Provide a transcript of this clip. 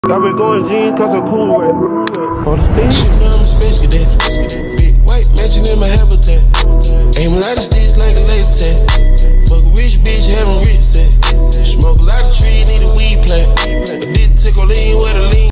I've been going jeans cause I'm cool with it. For the speed. Shit, I'm a space cadet. Big white mansion in my habitat. Aim a lot of sticks like